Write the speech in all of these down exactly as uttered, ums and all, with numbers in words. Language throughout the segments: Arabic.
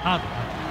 حاضر.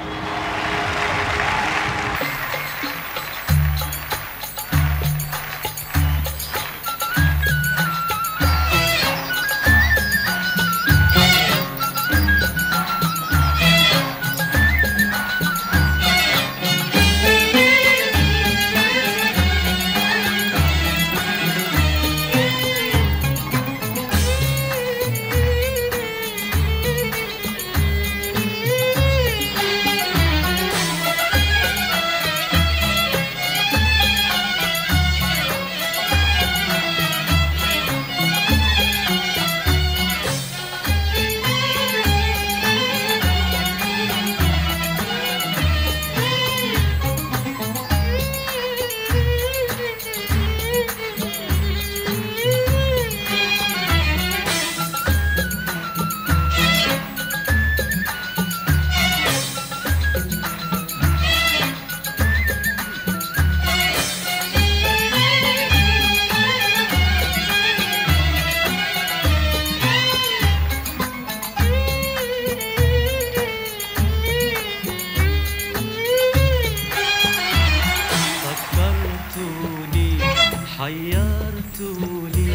حيرتوني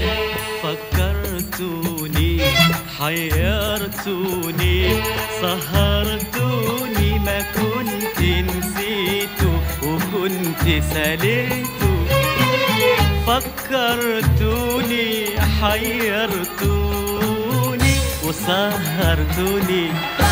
فكرتوني حيرتوني سهرتوني ما كنت نسيته وكنت سليته فكرتوني حيرتوني وسهرتوني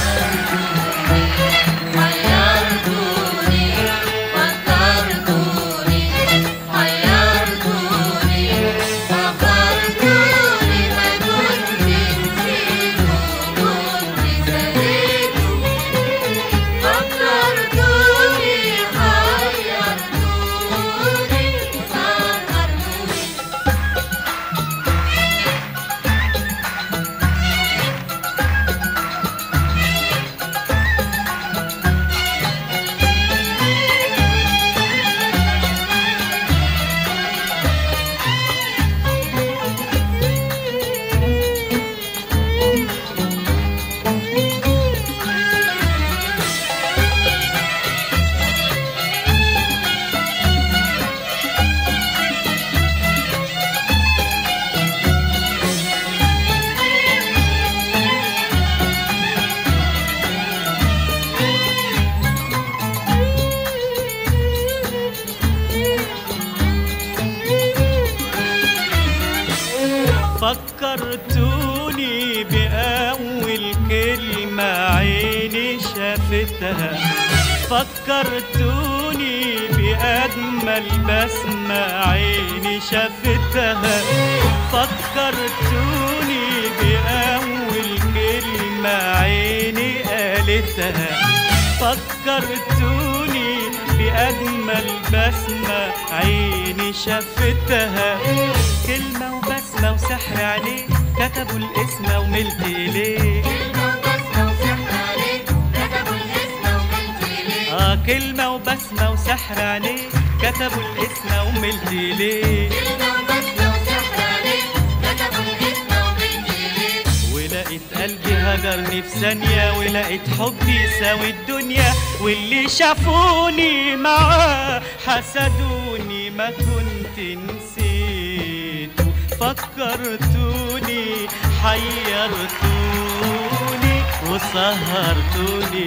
فكرتوني بأول كلمة عيني شافتها فكرتوني بأجمل بسمة عيني شافتها فكرتوني بأول كلمة عيني قالتها فكرتوني بأجمل بسمة عيني شافتها كلمة وبسمة وسحر عليه كتبوا الاسم وملت إليه كلمة وبسمة وسحر عليه كتبوا الاسم وملت إليه ولقيت قلبي هجرني في ثانية ولقيت حبي يساوي الدنيا واللي شافوني معاه حسدوني ما كنت نسيته فكرتوني حيرتوني وسهرتوني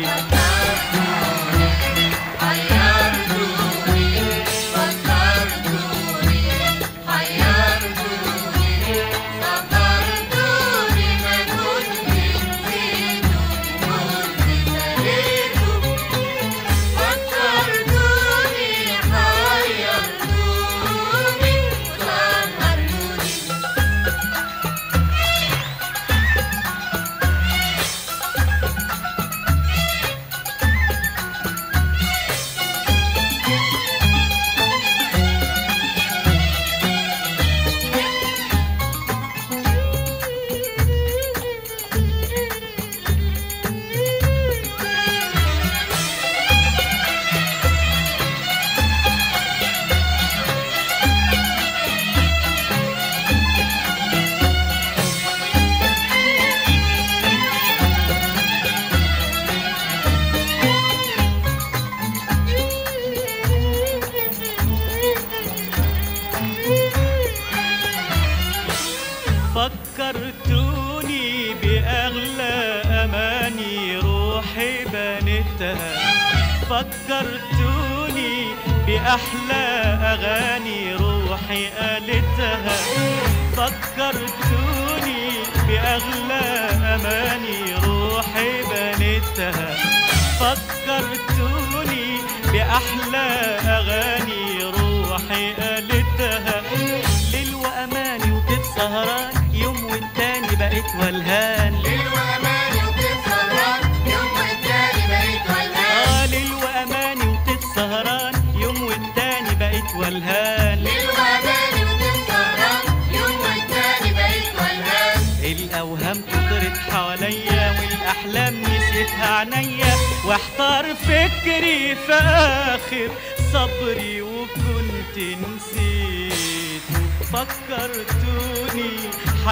قالتها، فكرتوني بأحلى أغاني روحي قالتها، فكرتوني بأغلى أماني روحي بنتها، فكرتوني بأحلى أغاني روحي قالتها. ليل وأماني وتتسهران يوم والتاني بقيت ولهان، ليل وأماني وتتسهران يوم والتاني بقيت ولهان، آه ليل وأماني وتتسهران يوم والتاني بقيت ولهان، ليل وأماني وتتسهران يوم والتاني بقيت ولهان. الأوهام كترت حواليا والأحلام نسيتها عينيا، واحتار فكري في آخر صبري وكنت نسيت. فكرتوني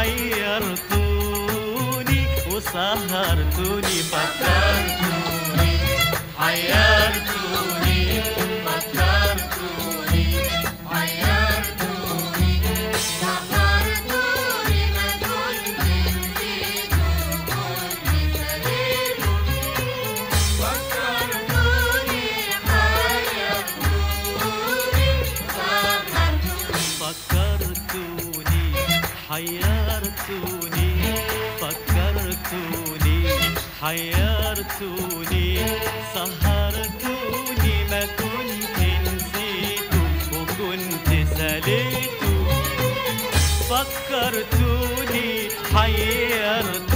حيرتوني وسهرتوني، فكرتوني حيرتوني فكرتوني حيرتوني سهرتوني ما كنت نسيت وكنت سليت. فكرتوني حيرتوني سهرتوني فكرتوني حيرتوني فكرتوني حيرتوني سهرتوني ما كنت نسيته وكنت سليته. فكرتوني حيرتوني